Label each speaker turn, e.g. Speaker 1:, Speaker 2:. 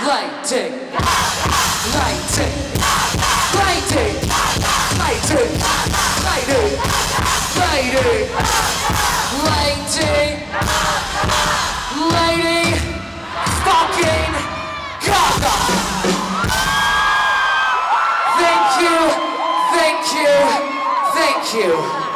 Speaker 1: Lady, lady, lady, lady, lady, lady, lady, lady, fucking Gaga. Thank you, thank you, thank you.